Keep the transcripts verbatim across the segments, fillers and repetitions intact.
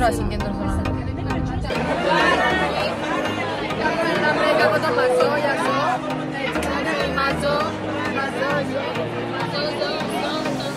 τώρα συγκέντρωση στον άνθρωπο. Κάπου το μαζό, για ζω. Μαζό, μαζό, ζω. Μαζό, ζω, ζω,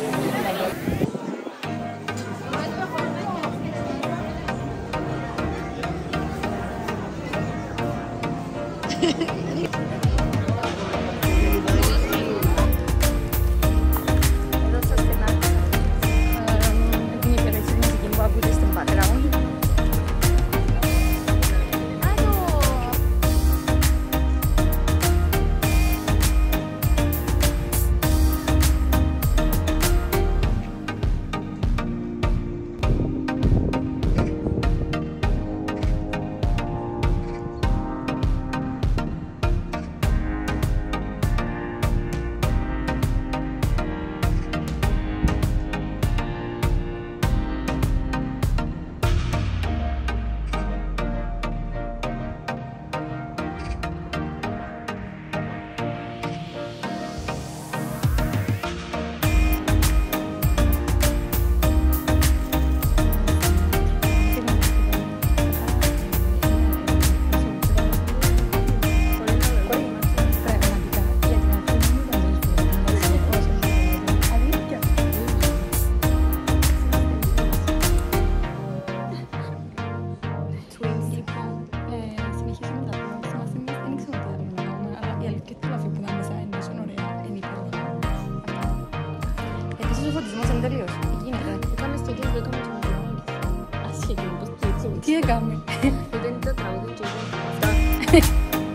τι έκαμε. Δεν είναι το τραγούδι και εγώ.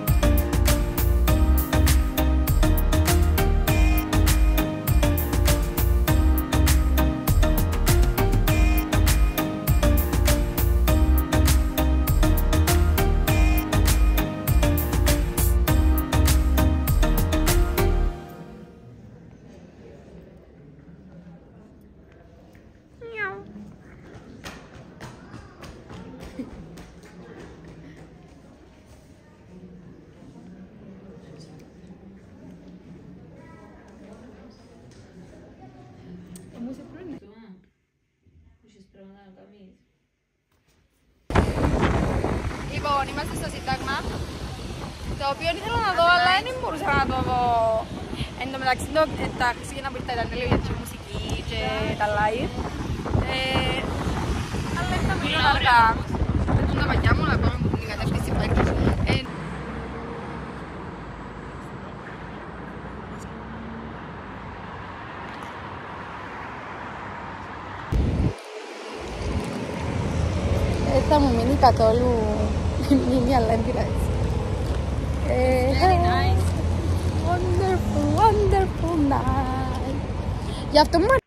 Λοιπόν, είμαστε στο Σύνταγμα, το οποίο ήθελα να δω, αλλά δεν μπορούσα να το δω. Εν τω μεταξύ, το, τα Χριστούγεννα που ήταν λίγο για τη μουσική και τα live. Ε, αλλά ήρθαμε λίγο αργά. Δεν τούν τα παγιά μου, αλλά πάμε που την κατεύθυνση που έκτος. Δεν θα μου μείνει καθόλου μείνει, αλλά δεν πειράζει. Very nice. Wonderful, wonderful night. Γι' αυτό μου